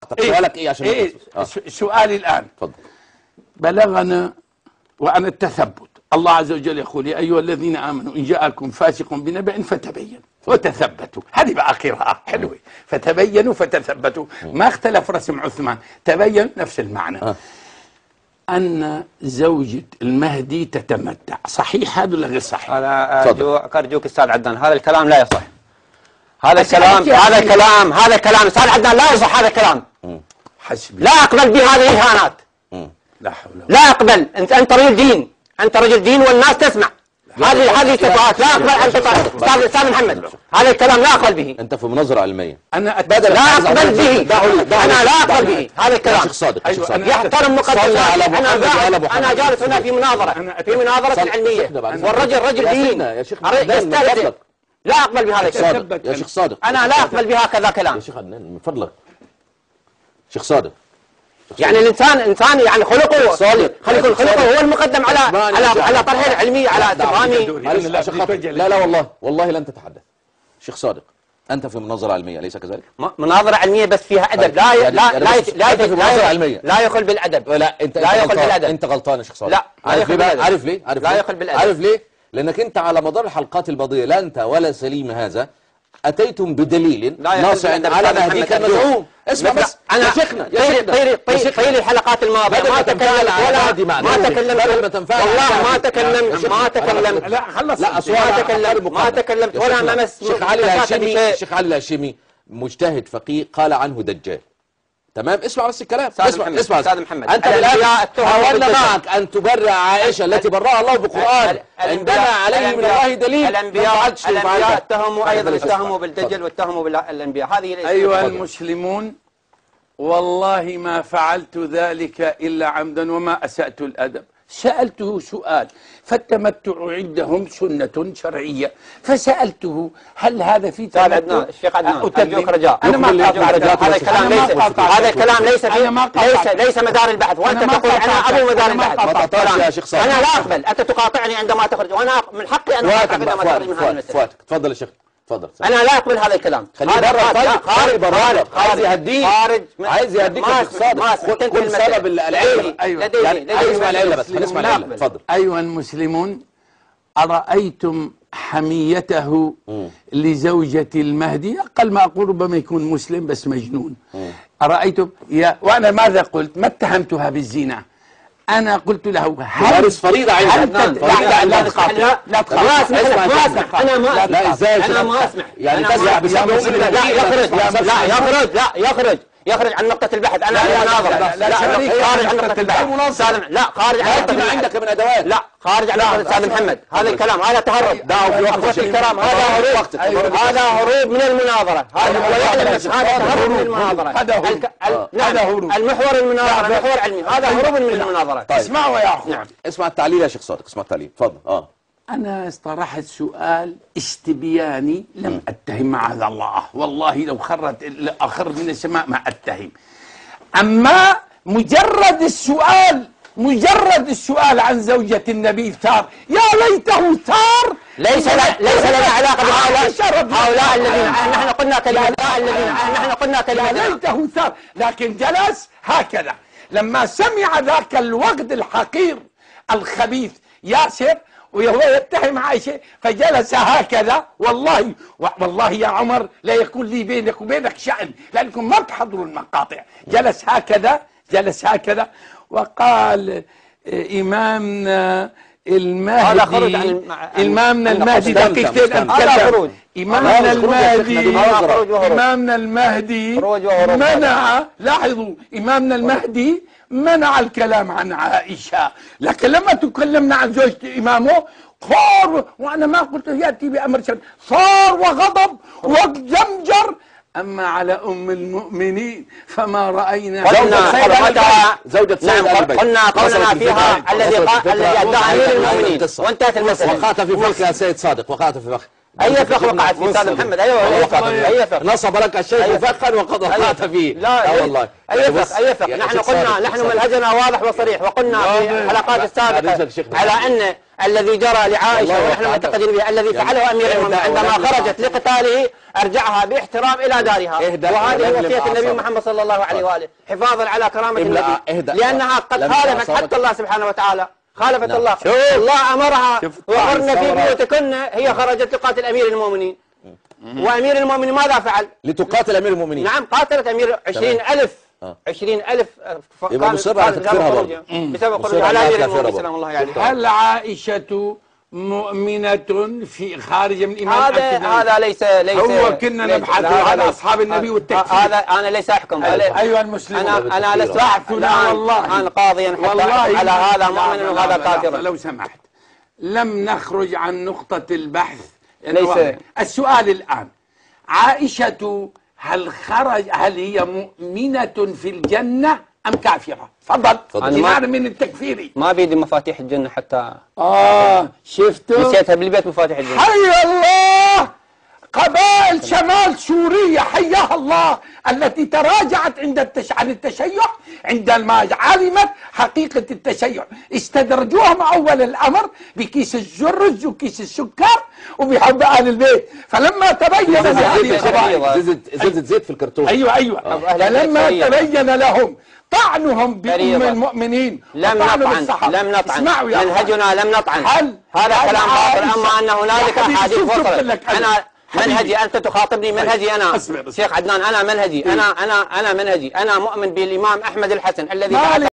سؤالك ايه عشان سؤالي الان. اتفضل. بلغنا وعن التثبت، الله عز وجل يقول يا ايها الذين امنوا ان جاءكم فاسق بنبأ فتبينوا وتثبتوا. هذه بقى قراءة حلوة، فتبينوا فتثبتوا، ما اختلف رسم عثمان، تبين نفس المعنى. أن زوجة المهدي تتمتع، صحيح هذا ولا غير صحيح؟ أنا أرجوك أستاذ عدنان، هذا الكلام لا يصح. هذا الكلام أستاذ عدنان لا يصح. هذا الكلام حسبي، لا أقبل بهذه الإهانات. لا حول ولا قوة. لا أقبل. أنت رجل دين، أنت رجل دين والناس تسمع. هذه صفات لا أقبل أن تطاع. أستاذ محمد، هذا الكلام لا أقبل به. أنت في مناظرة علمية. لا أقبل به. أنا لا أقبل به هذا الكلام. شيخ صادق، يحترم مقدسات. أنا جالس هنا في مناظرة علمية، والرجل رجل دين يستهزئ. لا أقبل بهذا الكلام يا شيخ صادق. أنا لا أقبل بهكذا كلام. يا شيخ عدنان من فضلك. شيخ صادق، يعني الإنسان يعني خلقه هو المقدم على طرح العلمي، على تفهمي. لا والله لن تتحدث. شيخ صادق، أنت في مناظرة علمية أليس كذلك؟ مناظرة علمية بس فيها أدب. لا يخل بالأدب. لا أنت غلطان يا شيخ صادق. لا عارف ليه؟ لا يخل بالأدب. عارف ليه؟ لأنك أنت على مدار الحلقات الماضية لا أنت ولا سليم هذا أتيتم بدليل ناصع على مهديك المزعوم. اسمع بس يا شيخنا، طيل الحلقات الماضية ما تكلمت ولا ممس. الشيخ علي الهاشمي مجتهد فقيه قال عنه دجال. تمام، اسمع بس الكلام. اسمع استاذ محمد، انت حاولنا معك ان تبرع عائشه التي برأها الله بالقران عندنا عليه من الله دليل. الانبياء اتهموا بالدجل واتهموا بالانبياء. هذه ايها المسلمون، والله ما فعلت ذلك الا عمدا وما اسأت الادب. سألته سؤال، فالتمتع عندهم سنة شرعية، فسألته هل هذا في تمتع؟ الشيخ عدنان أرجوك رجاء. أنا ما هذا الكلام ليس مدار البحث، وأنت تقول أنا أبو مدار البحث. أنا لا أقبل أنت تقاطعني عندما تخرج، وأنا من حقي أن أقاطعك عندما تخرج من هذه المسألة. تفضل يا شيخ، تفضل. أنا لا أقبل هذا الكلام. عايز يهديك، عايز يهديك يا شيخ صادق. كل سبب العلة. هنسمع العلة بس، هنسمع العلة. تفضل. أيها المسلمون، أرأيتم حميته لزوجة المهدي؟ أقل ما أقول ربما يكون مسلم بس مجنون. أرأيتم وأنا ماذا قلت؟ ما اتهمتها بالزنا. أنا قلت له مارس فريضة عندك. لا تقاطع. ما أسمح. أنا ما أسمح. يعني تسمح بسبب يخرج عن نقطة البحث. أنا خارج عن نقطة البحث. لا خارج عن نقطة البحث. عندك من أدوات. لا خارج عن نقطة. أستاذ محمد، هذا الكلام هذا تهرب. أخوتي الكرام، هذا هروب من المناظرة. هذا تهرب من المناظرة. هذا هروب. المحور المناظرة محور علمي، هذا هروب من المناظرة. اسمعوا يا أخوان، اسمع التعليل يا شيخ صادق، اسمع التعليل. تفضل. أنا طرحت سؤال استبياني، لم أتهم معاذ الله، والله لو أخر من السماء ما أتهم. أما مجرد السؤال عن زوجة النبي ثار، يا ليته ثار. ليس لنا علاقة بهؤلاء الذين نحن قلنا كلمة. يا ليته ثار، لكن جلس هكذا لما سمع ذاك الوقت الحقير الخبيث ياسر وهو يتهم عائشة، فجلس هكذا. والله يا عمر لا يكون لي بينك وبينك شأن، لأنكم ما تحضروا المقاطع. جلس هكذا وقال إمامنا المهدي، دقيقتين أتكلم. إمامنا المهدي منع، لاحظوا، إمامنا المهدي منع الكلام عن عائشة، لكن لما تكلمنا عن زوجة إمامه صار، وأنا ما قلت يأتي بأمر شرعي، صار وغضب وزمجر. أما على أم المؤمنين فما رأينا زوجة سيد آل البيت. قلنا فيها الذي أدعى أمير المؤمنين، وانتهت المسألة. وقعت في فخ يا سيد صادق، وقعت في فخ. أي فخ وقعت في أستاذ محمد؟ أي فخ نصب لك الشيخ فخا وقد وقعت فيه. لا والله. أي فخ. نحن منهجنا واضح وصريح، وقلنا في الحلقات السابقة الذي جرى لعائشة ونحن معتقدين به، الذي فعله أمير المؤمنين عندما خرجت لقتاله أرجعها باحترام إلى دارها، وهذه وصية النبي محمد صلى الله عليه وآله حفاظا على كرامة النبي، لأنها قد خالفت حتى الله سبحانه وتعالى، خالفت الله. الله أمرها وقرن في بيوتكن، هي خرجت تقاتل أمير المؤمنين، وأمير المؤمنين ماذا فعل؟ لتقاتل أمير المؤمنين. نعم قاتلت أمير 20,000 20,000 يبقى مصر على تكفيرها برضه بسبب خروج على أمير المؤمنين سلام الله عليه. هل عائشة مؤمنة في خارج من إيمان؟ هذا ليس هو كنا نبحث عن أصحاب النبي والتكفير. هذا أنا ليس أحكم. أيها المسلمون، أنا لست والله أنا قاضيا والله على هذا مؤمن وهذا كافر. لو سمحت، لم نخرج عن نقطة البحث. ليس السؤال الآن، عائشة هل هي مؤمنة في الجنة أم كافرة؟ تفضل. أنا من التكفيري ما بيدي مفاتيح الجنة حتى شفتوا؟ نسيتها بالبيت مفاتيح الجنة. حي الله، قبائل شمال سوريا حياها الله التي تراجعت عن التشيع عندما علمت حقيقة التشيع، استدرجوهم أول الأمر بكيس الرز وكيس السكر وبحب أهل البيت، فلما تبين هذه القبائل زيت زيت في الكرتون. أيوة فلما تبين لهم طعنهم بأم المؤمنين لم نطعن منهجنا لم نطعن. هذا كلام باطل. أما أن هنالك أحاديث وصلت. أنا منهجي، أنت تخاطبني منهجي أنا شيخ عدنان، أنا منهجي، أنا منهجي، أنا مؤمن بالإمام أحمد الحسن الذي